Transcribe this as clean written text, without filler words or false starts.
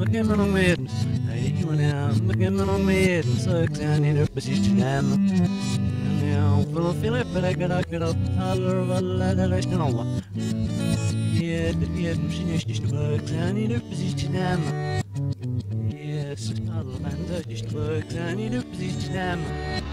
مكمل وميت أيونا مكمل وميت سكتاني نفسي جنام في الفيلم بلاقي هالر ولا دلشت الله يد مش نشتبك ثاني نفسي جنام يس الله عندك تشتبك ثاني نفسي جنام